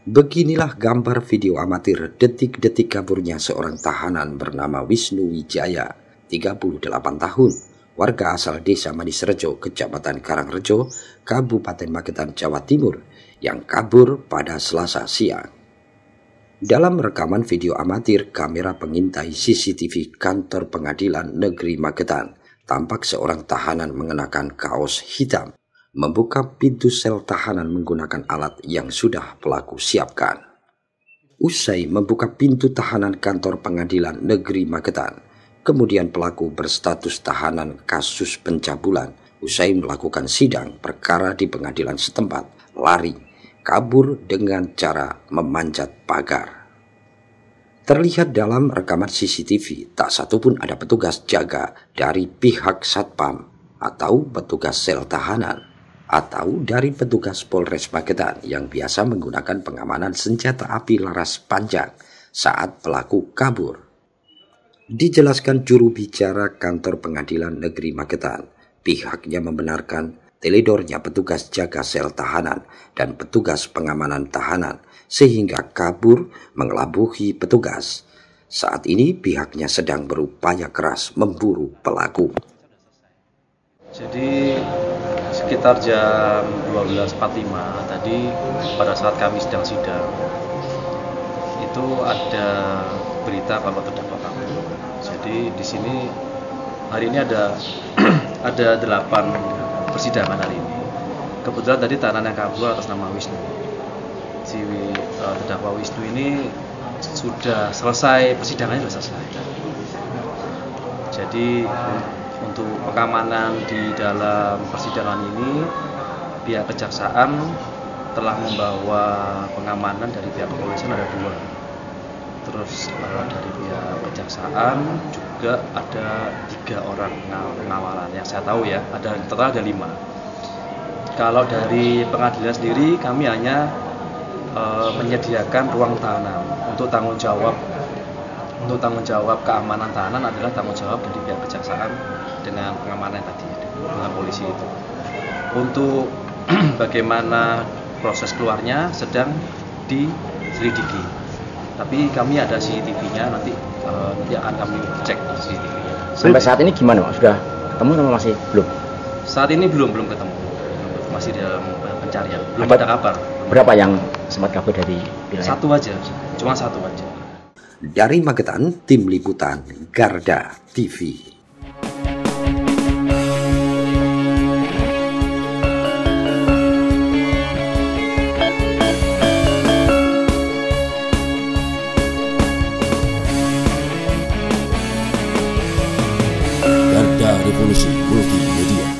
Beginilah gambar video amatir detik-detik kaburnya seorang tahanan bernama Wisnu Wijaya, 38 tahun, warga asal desa Manisrejo, Kecamatan Karangrejo, Kabupaten Magetan, Jawa Timur, yang kabur pada Selasa siang. Dalam rekaman video amatir kamera pengintai CCTV kantor pengadilan negeri Magetan, tampak seorang tahanan mengenakan kaos hitam membuka pintu sel tahanan menggunakan alat yang sudah pelaku siapkan. Usai membuka pintu tahanan kantor pengadilan negeri Magetan, kemudian pelaku berstatus tahanan kasus pencabulan. Usai melakukan sidang perkara di pengadilan setempat, lari, kabur dengan cara memanjat pagar. Terlihat dalam rekaman CCTV, tak satupun ada petugas jaga dari pihak Satpam atau petugas sel tahanan atau dari petugas Polres Magetan yang biasa menggunakan pengamanan senjata api laras panjang saat pelaku kabur. Dijelaskan juru bicara kantor pengadilan negeri Magetan, pihaknya membenarkan teledornya petugas jaga sel tahanan dan petugas pengamanan tahanan sehingga kabur mengelabuhi petugas. Saat ini pihaknya sedang berupaya keras memburu pelaku. Jadi sekitar jam 12.45 tadi pada saat kami sedang sidang itu ada berita kalau terdakwa kabur. Jadi di sini hari ini ada 8 persidangan hari ini. Kebetulan tadi tahanan yang kabur atas nama Wisnu. Si terdakwa Wisnu ini sudah selesai, persidangannya sudah selesai. Jadi untuk pengamanan di dalam persidangan ini, pihak kejaksaan telah membawa pengamanan dari pihak kepolisian ada 2. Terus dari pihak kejaksaan juga ada 3 orang pengawalan yang saya tahu ya, total ada 5. Kalau dari pengadilan sendiri kami hanya menyediakan ruang tahanan untuk tanggung jawab keamanan tahanan adalah tanggung jawab dari pihak kejaksaan dengan pengamanan tadi dengan polisi itu. Untuk bagaimana proses keluarnya sedang diselidiki. Tapi kami ada CCTV-nya, nanti akan kami cek CCTV-nya. Sampai saat ini gimana, Pak? Sudah ketemu atau masih belum? Saat ini belum ketemu. Masih dalam pencarian. Belum ada kabar. Berapa yang sempat kabur dari wilayah? 1 aja. Cuma 1 aja. Dari Magetan, Tim Liputan Garda TV. Garda Revolusi Multimedia.